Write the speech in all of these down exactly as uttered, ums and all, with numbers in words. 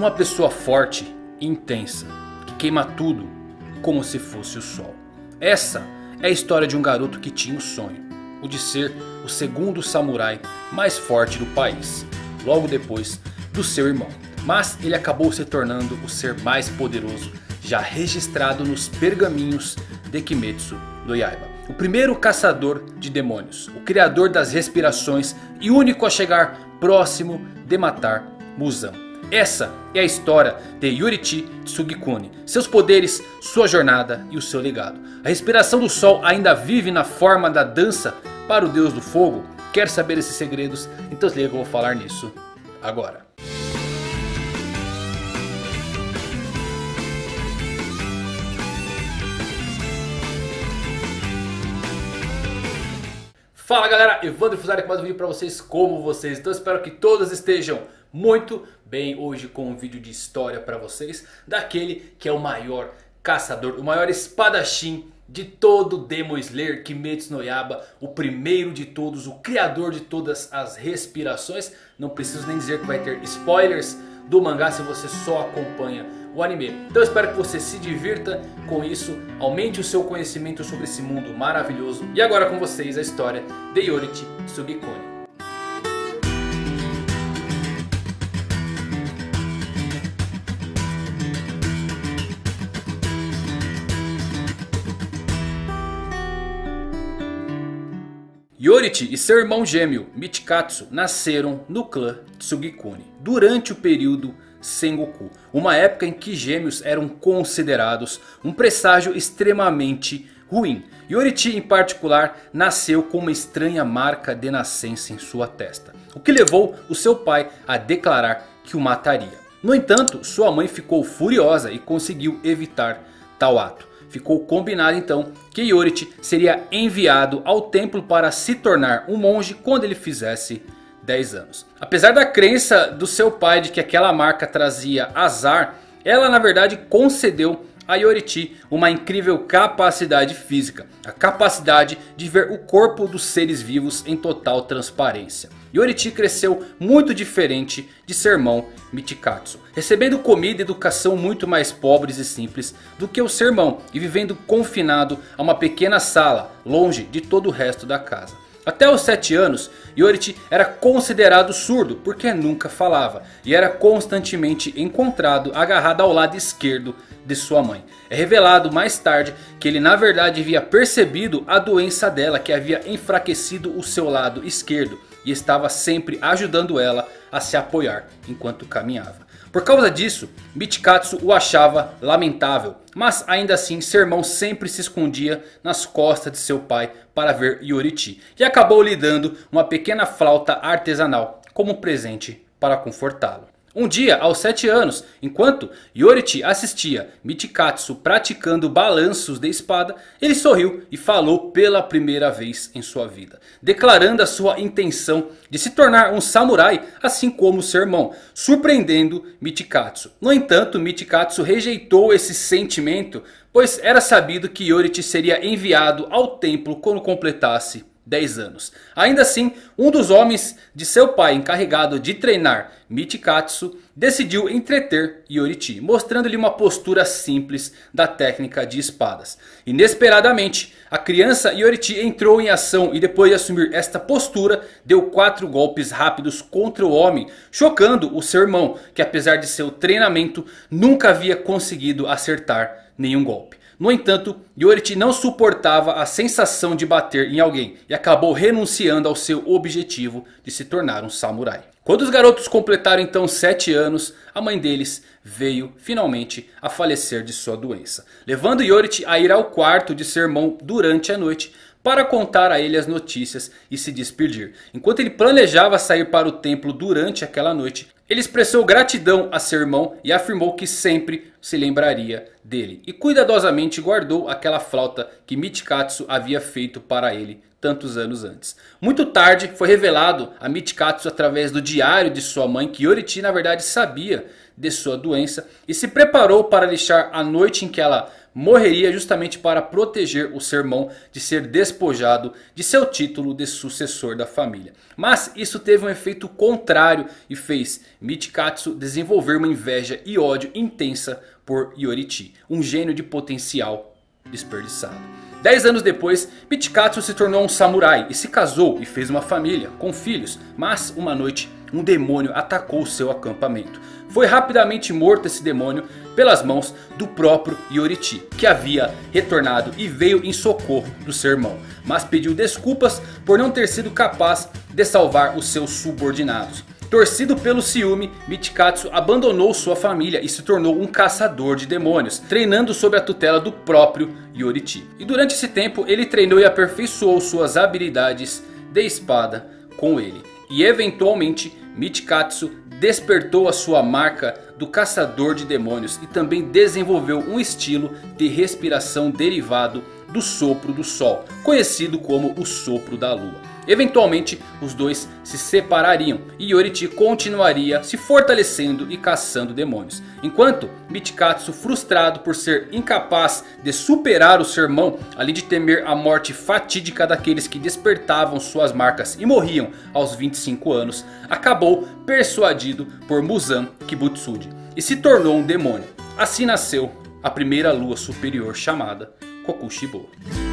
Uma pessoa forte e intensa, que queima tudo como se fosse o sol. Essa é a história de um garoto que tinha um sonho, o de ser o segundo samurai mais forte do país, logo depois do seu irmão. Mas ele acabou se tornando o ser mais poderoso já registrado nos pergaminhos de Kimetsu no Yaiba. O primeiro caçador de demônios, o criador das respirações e único a chegar próximo de matar Muzan. Essa é a história de Yorichi Tsugikuni, seus poderes, sua jornada e o seu legado. A respiração do sol ainda vive na forma da dança para o deus do fogo. Quer saber esses segredos? Então se liga que eu vou falar nisso agora. Fala galera, Evandro Fusari com mais um vídeo pra vocês, como vocês? Então espero que todos estejam muito bem hoje com um vídeo de história pra vocês. Daquele que é o maior caçador, o maior espadachim de todo Demon Slayer, Kimetsu no Yaiba. O primeiro de todos, o criador de todas as respirações. Não preciso nem dizer que vai ter spoilers do mangá se você só acompanha o anime. Então eu espero que você se divirta com isso, aumente o seu conhecimento sobre esse mundo maravilhoso. E agora com vocês a história de Yorichi Tsugikuni. Yorichi e seu irmão gêmeo Michikatsu nasceram no clã Tsugikuni durante o período Sengoku, uma época em que gêmeos eram considerados um presságio extremamente ruim. Yorichi em particular nasceu com uma estranha marca de nascença em sua testa, o que levou o seu pai a declarar que o mataria. No entanto, sua mãe ficou furiosa e conseguiu evitar tal ato. Ficou combinado então que Yorichi seria enviado ao templo para se tornar um monge quando ele fizesse dez anos. Apesar da crença do seu pai de que aquela marca trazia azar, ela na verdade concedeu a Yorichi uma incrível capacidade física. A capacidade de ver o corpo dos seres vivos em total transparência. Yorichi cresceu muito diferente de seu irmão Michikatsu, recebendo comida e educação muito mais pobres e simples do que o seu irmão, e vivendo confinado a uma pequena sala, longe de todo o resto da casa. Até os sete anos, Yorichi era considerado surdo porque nunca falava e era constantemente encontrado agarrado ao lado esquerdo de sua mãe. É revelado mais tarde que ele na verdade havia percebido a doença dela, que havia enfraquecido o seu lado esquerdo e estava sempre ajudando ela a se apoiar enquanto caminhava. Por causa disso, Michikatsu o achava lamentável, mas ainda assim seu irmão sempre se escondia nas costas de seu pai para ver Yorichi. E acabou lhe dando uma pequena flauta artesanal como presente para confortá-lo. Um dia, aos sete anos, enquanto Yorichi assistia Michikatsu praticando balanços de espada, ele sorriu e falou pela primeira vez em sua vida, declarando a sua intenção de se tornar um samurai assim como seu irmão, surpreendendo Michikatsu. No entanto, Michikatsu rejeitou esse sentimento, pois era sabido que Yorichi seria enviado ao templo quando completasse dez anos. Ainda assim, um dos homens de seu pai encarregado de treinar Michikatsu decidiu entreter Yorichi, mostrando-lhe uma postura simples da técnica de espadas. Inesperadamente, a criança Yorichi entrou em ação e depois de assumir esta postura, deu quatro golpes rápidos contra o homem, chocando o seu irmão, que apesar de seu treinamento, nunca havia conseguido acertar nenhum golpe. No entanto, Yorichi não suportava a sensação de bater em alguém e acabou renunciando ao seu objetivo de se tornar um samurai. Quando os garotos completaram então sete anos, a mãe deles veio finalmente a falecer de sua doença, levando Yorichi a ir ao quarto de seu irmão durante a noite para contar a ele as notícias e se despedir. Enquanto ele planejava sair para o templo durante aquela noite, ele expressou gratidão a seu irmão e afirmou que sempre se lembraria dele. E cuidadosamente guardou aquela flauta que Michikatsu havia feito para ele tantos anos antes. Muito tarde foi revelado a Michikatsu através do diário de sua mãe que Yorichi na verdade sabia de sua doença e se preparou para deixar a noite em que ela morreria justamente para proteger o seu irmão de ser despojado de seu título de sucessor da família. Mas isso teve um efeito contrário e fez Michikatsu desenvolver uma inveja e ódio intensa por Yoriti, um gênio de potencial desperdiçado. Dez anos depois, Michikatsu se tornou um samurai e se casou e fez uma família com filhos. Mas uma noite um demônio atacou seu acampamento. Foi rapidamente morto esse demônio pelas mãos do próprio Yoriti, que havia retornado e veio em socorro do seu irmão. Mas pediu desculpas por não ter sido capaz de salvar os seus subordinados. Torcido pelo ciúme, Michikatsu abandonou sua família e se tornou um caçador de demônios, treinando sob a tutela do próprio Yoriti. E durante esse tempo ele treinou e aperfeiçoou suas habilidades de espada com ele. E eventualmente Michikatsu despertou a sua marca do caçador de demônios e também desenvolveu um estilo de respiração derivado do sopro do sol, conhecido como o sopro da lua. Eventualmente os dois se separariam e Yoriti continuaria se fortalecendo e caçando demônios. Enquanto Michikatsu, frustrado por ser incapaz de superar o seu irmão, além de temer a morte fatídica daqueles que despertavam suas marcas e morriam aos vinte e cinco anos, acabou persuadido por Muzan Kibutsuji e se tornou um demônio. Assim nasceu a primeira lua superior chamada Kokushibo.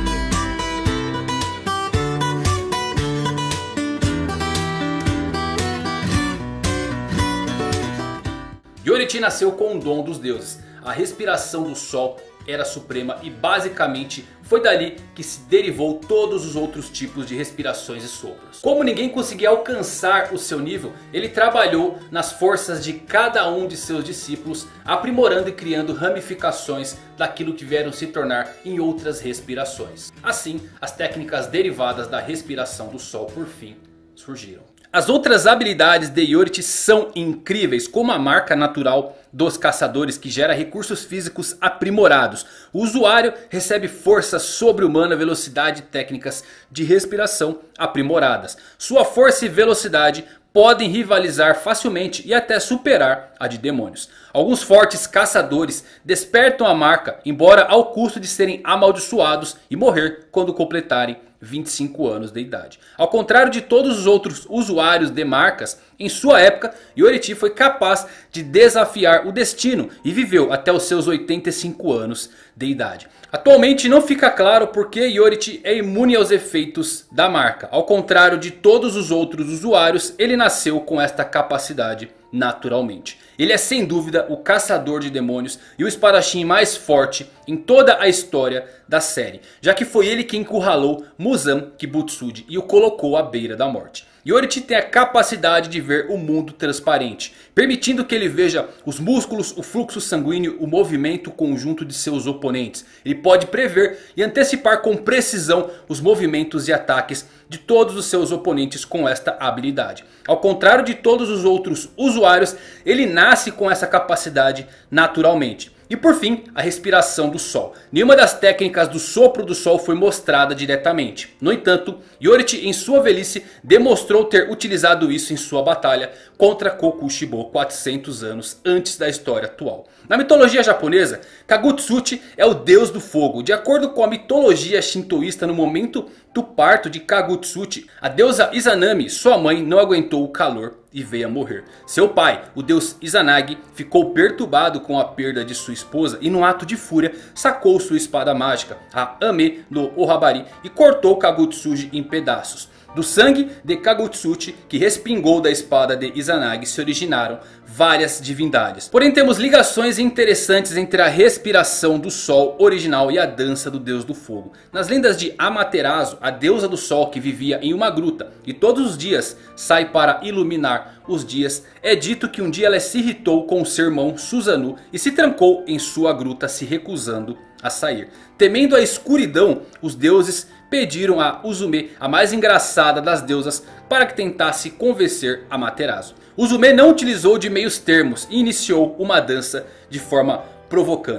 Yoriti nasceu com o dom dos deuses. A respiração do sol era suprema e basicamente foi dali que se derivou todos os outros tipos de respirações e sopros. Como ninguém conseguia alcançar o seu nível, ele trabalhou nas forças de cada um de seus discípulos, aprimorando e criando ramificações daquilo que vieram se tornar em outras respirações. Assim, as técnicas derivadas da respiração do sol por fim surgiram. As outras habilidades de Yoriti são incríveis, como a marca natural dos caçadores que gera recursos físicos aprimorados. O usuário recebe força sobre-humana, velocidade e técnicas de respiração aprimoradas. Sua força e velocidade podem rivalizar facilmente e até superar a de demônios. Alguns fortes caçadores despertam a marca, embora ao custo de serem amaldiçoados e morrer quando completarem vinte e cinco anos de idade. Ao contrário de todos os outros usuários de marcas, em sua época, Yoriti foi capaz de desafiar o destino e viveu até os seus oitenta e cinco anos de idade. Atualmente não fica claro porque Yoriti é imune aos efeitos da marca. Ao contrário de todos os outros usuários, ele nasceu com esta capacidade naturalmente. Ele é sem dúvida o caçador de demônios e o espadachim mais forte em toda a história da série, já que foi ele quem encurralou Muzan Kibutsuji e o colocou à beira da morte. Yoriti tem a capacidade de ver o mundo transparente, permitindo que ele veja os músculos, o fluxo sanguíneo, o movimento conjunto de seus oponentes. Ele pode prever e antecipar com precisão os movimentos e ataques de todos os seus oponentes com esta habilidade. Ao contrário de todos os outros usuários, ele nasce com essa capacidade naturalmente. E por fim, a respiração do sol. Nenhuma das técnicas do sopro do sol foi mostrada diretamente. No entanto, Yoriti em sua velhice demonstrou ter utilizado isso em sua batalha contra Kokushibo quatrocentos anos antes da história atual. Na mitologia japonesa, Kagutsuchi é o deus do fogo. De acordo com a mitologia shintoísta, no momento do parto de Kagutsuchi, a deusa Izanami, sua mãe, não aguentou o calor e veio a morrer. Seu pai, o deus Izanagi, ficou perturbado com a perda de sua esposa e num ato de fúria sacou sua espada mágica, a Ame no Ohabari, e cortou Kagutsuchi em pedaços. Do sangue de Kagutsuchi que respingou da espada de Izanagi se originaram várias divindades. Porém temos ligações interessantes entre a respiração do sol original e a dança do deus do fogo. Nas lendas de Amaterasu, a deusa do sol que vivia em uma gruta e todos os dias sai para iluminar os dias, é dito que um dia ela se irritou com seu irmão Susanoo e se trancou em sua gruta, se recusando a sair. Temendo a escuridão, os deuses pediram a Uzume, a mais engraçada das deusas, para que tentasse convencer Amaterasu. Uzume não utilizou de meios termos e iniciou uma dança de forma provocante.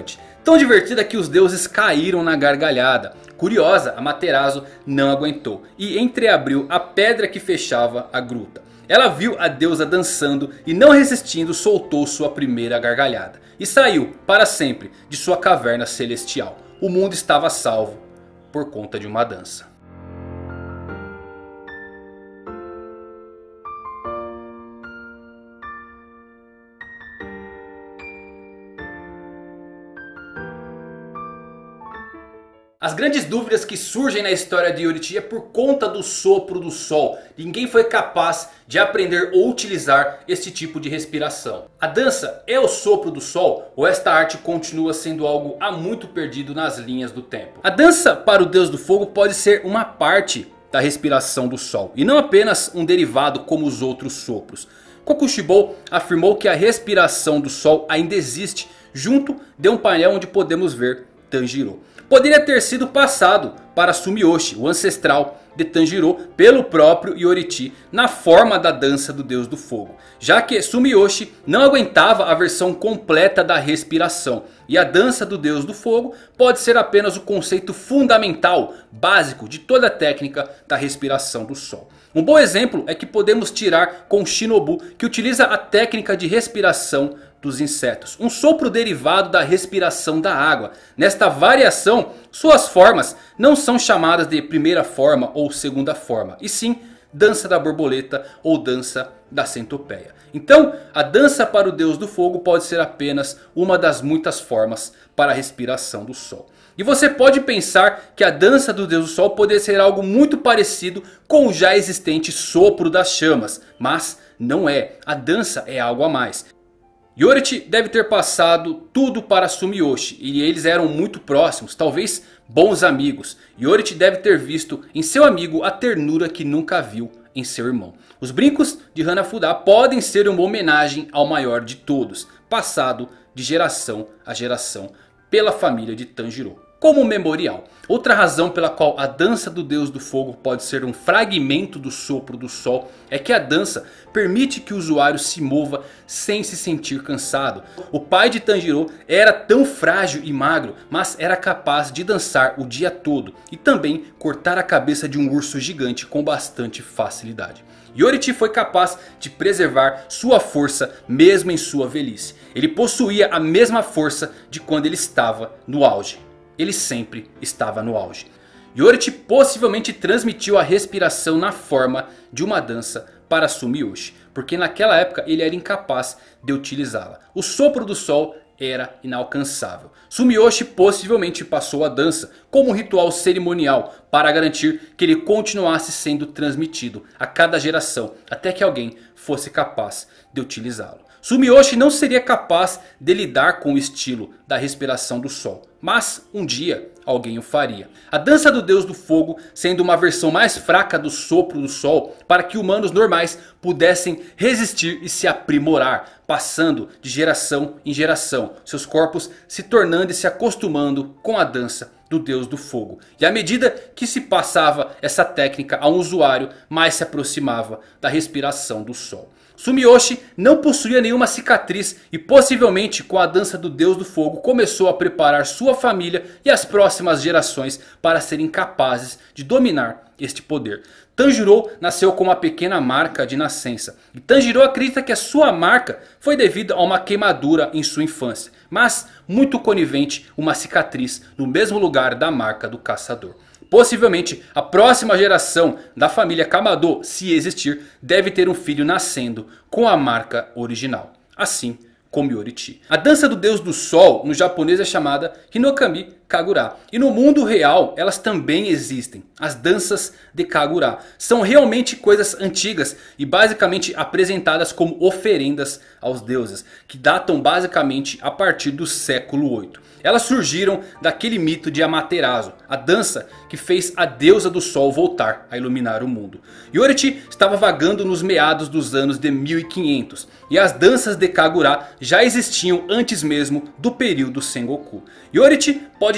Tão divertida que os deuses caíram na gargalhada. Curiosa, Amaterasu não aguentou e entreabriu a pedra que fechava a gruta. Ela viu a deusa dançando e, não resistindo, soltou sua primeira gargalhada. E saiu para sempre de sua caverna celestial. O mundo estava salvo por conta de uma dança. As grandes dúvidas que surgem na história de Yoriti é por conta do sopro do sol. Ninguém foi capaz de aprender ou utilizar este tipo de respiração. A dança é o sopro do sol ou esta arte continua sendo algo há muito perdido nas linhas do tempo? A dança para o deus do fogo pode ser uma parte da respiração do sol e não apenas um derivado como os outros sopros. Kokushibo afirmou que a respiração do sol ainda existe junto de um painel onde podemos ver Tanjiro. Poderia ter sido passado para Sumiyoshi, o ancestral de Tanjiro, pelo próprio Yoriti na forma da dança do deus do fogo. Já que Sumiyoshi não aguentava a versão completa da respiração. E a dança do deus do fogo pode ser apenas o conceito fundamental, básico de toda a técnica da respiração do sol. Um bom exemplo é que podemos tirar com Shinobu, que utiliza a técnica de respiração dos insetos. Um sopro derivado da respiração da água. Nesta variação, suas formas não são chamadas de primeira forma ou segunda forma. E sim, dança da borboleta ou dança da centopeia. Então, a dança para o deus do fogo pode ser apenas uma das muitas formas para a respiração do sol. E você pode pensar que a dança do deus do sol poderia ser algo muito parecido com o já existente sopro das chamas. Mas não é. A dança é algo a mais. Yoriti deve ter passado tudo para Sumiyoshi e eles eram muito próximos, talvez bons amigos. Yoriti deve ter visto em seu amigo a ternura que nunca viu em seu irmão. Os brincos de Hanafuda podem ser uma homenagem ao maior de todos, passado de geração a geração pela família de Tanjiro. Como memorial. Outra razão pela qual a dança do deus do fogo pode ser um fragmento do sopro do sol é que a dança permite que o usuário se mova sem se sentir cansado. O pai de Tanjiro era tão frágil e magro, mas era capaz de dançar o dia todo e também cortar a cabeça de um urso gigante com bastante facilidade. Yoriti foi capaz de preservar sua força mesmo em sua velhice. Ele possuía a mesma força de quando ele estava no auge. Ele sempre estava no auge. Yoriti possivelmente transmitiu a respiração na forma de uma dança para Sumiyoshi, porque naquela época ele era incapaz de utilizá-la. O sopro do sol era inalcançável. Sumiyoshi possivelmente passou a dança como um ritual cerimonial para garantir que ele continuasse sendo transmitido a cada geração até que alguém fosse capaz de utilizá-lo. Sumiyoshi não seria capaz de lidar com o estilo da respiração do sol, mas um dia alguém o faria. A dança do deus do fogo sendo uma versão mais fraca do sopro do sol para que humanos normais pudessem resistir e se aprimorar, passando de geração em geração, seus corpos se tornando e se acostumando com a dança do deus do fogo. E à medida que se passava essa técnica a um usuário, mais se aproximava da respiração do sol. Sumiyoshi não possuía nenhuma cicatriz e possivelmente com a dança do deus do fogo começou a preparar sua família e as próximas gerações para serem capazes de dominar este poder. Tanjiro nasceu com uma pequena marca de nascença. E Tanjiro acredita que a sua marca foi devido a uma queimadura em sua infância. Mas muito conivente uma cicatriz no mesmo lugar da marca do caçador. Possivelmente a próxima geração da família Kamado, se existir, deve ter um filho nascendo com a marca original. Assim como Yoriti. A dança do deus do sol no japonês é chamada Hinokami Kagura. E no mundo real elas também existem. As danças de Kagura são realmente coisas antigas e basicamente apresentadas como oferendas aos deuses. Que datam basicamente a partir do século oito. Elas surgiram daquele mito de Amaterasu, a dança que fez a deusa do sol voltar a iluminar o mundo. Yoriti estava vagando nos meados dos anos de mil e quinhentos. E as danças de Kagura já existiam antes mesmo do período Sengoku. Yoriti pode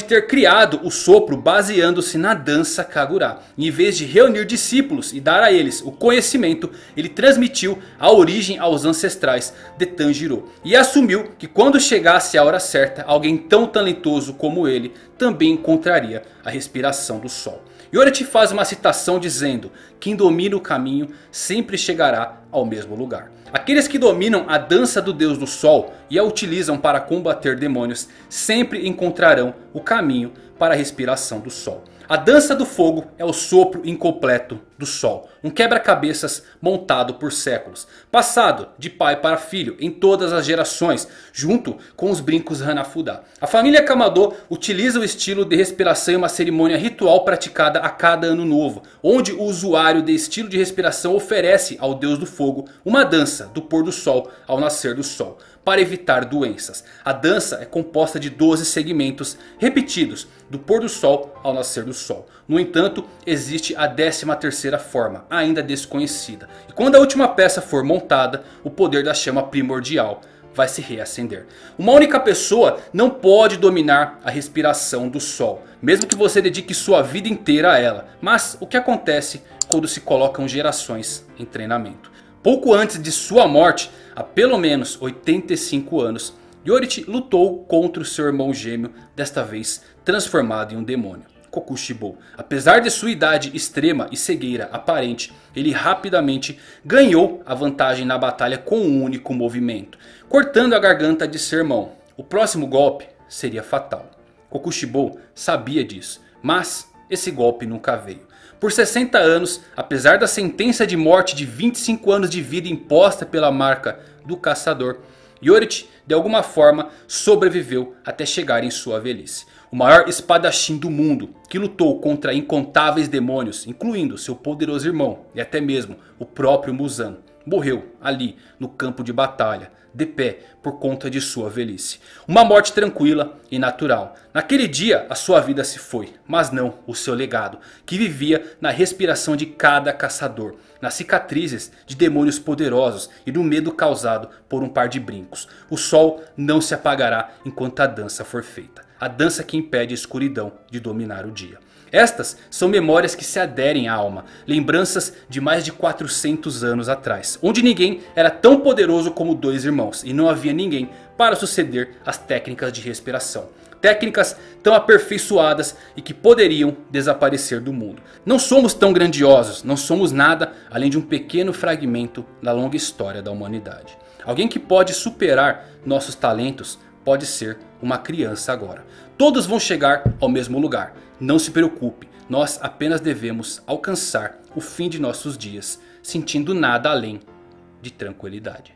pode ter criado o sopro baseando-se na dança Kagura. E em vez de reunir discípulos e dar a eles o conhecimento, ele transmitiu a origem aos ancestrais de Tanjiro. E assumiu que quando chegasse a hora certa, alguém tão talentoso como ele também encontraria a respiração do sol. Yorite faz uma citação dizendo: quem domina o caminho sempre chegará ao mesmo lugar. Aqueles que dominam a dança do Deus do Sol e a utilizam para combater demônios sempre encontrarão o caminho para a respiração do Sol. A dança do fogo é o sopro incompleto do Sol. Um quebra-cabeças montado por séculos. Passado de pai para filho em todas as gerações. Junto com os brincos Hanafuda. A família Kamado utiliza o estilo de respiração em uma cerimônia ritual praticada a cada ano novo. Onde o usuário de estilo de respiração oferece ao Deus do Fogo uma dança do pôr do sol ao nascer do sol. Para evitar doenças. A dança é composta de doze segmentos repetidos do pôr do sol ao nascer do sol. No entanto, existe a décima terceira forma, ainda desconhecida. E quando a última peça for montada, o poder da chama primordial vai se reacender. Uma única pessoa não pode dominar a respiração do sol, mesmo que você dedique sua vida inteira a ela. Mas o que acontece quando se colocam gerações em treinamento? Pouco antes de sua morte, há pelo menos oitenta e cinco anos, Yorite lutou contra o seu irmão gêmeo, desta vez transformado em um demônio, Kokushibo. Apesar de sua idade extrema e cegueira aparente, ele rapidamente ganhou a vantagem na batalha com um único movimento, cortando a garganta de seu irmão. O próximo golpe seria fatal. Kokushibo sabia disso, mas esse golpe nunca veio. Por sessenta anos, apesar da sentença de morte de vinte e cinco anos de vida imposta pela marca do caçador, Yorite de alguma forma sobreviveu até chegar em sua velhice. O maior espadachim do mundo, que lutou contra incontáveis demônios, incluindo seu poderoso irmão e até mesmo o próprio Muzan, morreu ali no campo de batalha, de pé por conta de sua velhice. Uma morte tranquila e natural. Naquele dia a sua vida se foi, mas não o seu legado, que vivia na respiração de cada caçador, nas cicatrizes de demônios poderosos e no medo causado por um par de brincos. O sol não se apagará enquanto a dança for feita. A dança que impede a escuridão de dominar o dia. Estas são memórias que se aderem à alma, lembranças de mais de quatrocentos anos atrás, onde ninguém era tão poderoso como dois irmãos e não havia ninguém para suceder as técnicas de respiração. Técnicas tão aperfeiçoadas e que poderiam desaparecer do mundo. Não somos tão grandiosos, não somos nada além de um pequeno fragmento da longa história da humanidade. Alguém que pode superar nossos talentos pode ser uma criança agora. Todos vão chegar ao mesmo lugar. Não se preocupe, nós apenas devemos alcançar o fim de nossos dias, sentindo nada além de tranquilidade.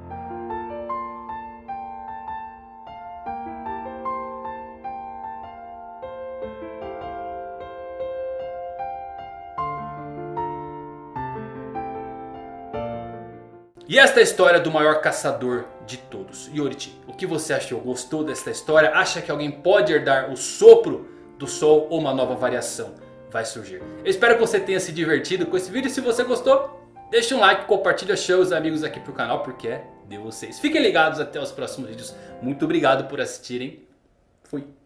E esta é a história do maior caçador de todos, Yorite. O que você achou? Gostou desta história? Acha que alguém pode herdar o sopro do sol ou uma nova variação vai surgir? Eu espero que você tenha se divertido com esse vídeo. Se você gostou, deixa um like, compartilha, chama os amigos aqui pro canal, porque é de vocês. Fiquem ligados até os próximos vídeos. Muito obrigado por assistirem. Fui.